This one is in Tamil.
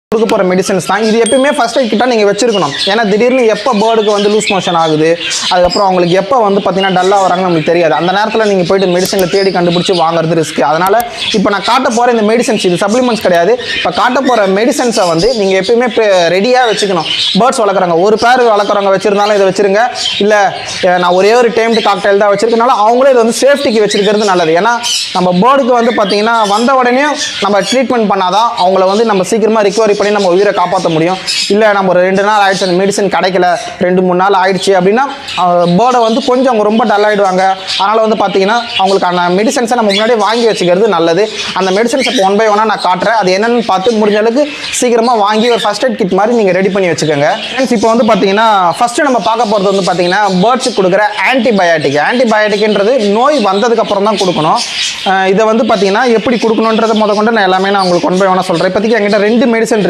கொடுக்க போகிற மெடிசன்ஸ் தான். இது எப்பயுமே ஃபர்ஸ்ட் எய்ட் கிட்ட நீங்கள் வச்சிருக்கணும். ஏன்னா திடீர்னு எப்போ பேர்டுக்கு வந்து லூஸ் மோஷன் ஆகுது, அதுக்கப்புறம் அவங்களுக்கு எப்போ வந்து பார்த்தீங்கன்னா டல்லாக வராங்கன்னு நம்மளுக்கு தெரியாது. அந்த நேரத்தில் நீங்கள் போய்ட்டு மெடிசனில் தேடி கண்டுபிடிச்சி வாங்குறது ரிஸ்க். அதனால் இப்போ நான் காட்ட போகிற இந்த மெடிசன்ஸ், இது சப்ளிமெண்ட்ஸ் கிடையாது, இப்போ காட்ட போகிற மெடிசன்ஸை வந்து நீங்கள் எப்பயுமே ரெடியாக வச்சுக்கணும். பேர்ட்ஸ் வளர்க்குறாங்க, ஒரு பேர் வளர்க்குறவங்க வச்சுருந்தாலும் இதை வச்சுருங்க. இல்லை நான் ஒரே ஒரு டைம்டு காக்டைல் தான் வச்சுருக்கனால அவங்களே இதை வந்து சேஃப்டிக்கு வச்சுருக்கிறது நல்லது. ஏன்னா நம்ம பேர்டுக்கு வந்து பார்த்தீங்கன்னா வந்த உடனே நம்ம ட்ரீட்மெண்ட் பண்ணாதான் அவங்கள வந்து நம்ம சீக்கிரமாக ரிகவரி பண்ணி நம்ம உயிரை காப்பாற்ற முடியும். இல்லை நம்ம ஒரு 2 நாள் ஆயிடுச்சு, அந்த மெடிசன் கிடைக்கல, 2-3 நாள் ஆயிடுச்சு அப்படின்னா பேர்டை வந்து கொஞ்சம் அவங்க ரொம்ப டல் ஆகிடுவாங்க. அதனால் வந்து பார்த்தீங்கன்னா அவங்களுக்கு அந்த மெடிசன்ஸை நம்ம முன்னாடியே வாங்கி வச்சுக்கிறது நல்லது. அந்த மெடிசன்ஸ் இப்போ 1 by 1 நான் காட்டுறேன். அது என்னென்னு பார்த்து முடிஞ்ச அளவுக்கு சீக்கிரமாக வாங்கி ஒரு ஃபர்ஸ்ட் எய்ட் கிட் மாதிரி நீங்கள் ரெடி பண்ணி வச்சுக்கோங்க. ஃப்ரெண்ட்ஸ், இப்போ வந்து பார்த்தீங்கன்னா ஃபஸ்ட்டு நம்ம பார்க்க போகிறது வந்து பார்த்தீங்கன்னா பேர்ட்ஸுக்கு கொடுக்குற ஆன்டிபயோட்டிக். ஆன்டிபயோட்டிக்ன்றது நோய் வந்ததுக்கப்புறம் தான் கொடுக்கணும். இதை வந்து பார்த்தீங்கன்னா எப்படி கொடுக்கணுன்றதை கொண்டு நான் எல்லாமே நான் உங்களுக்கு 1 by 1 சொல்கிறேன். இப்போதைக்கு என்கிட்ட 2 மெடிசன்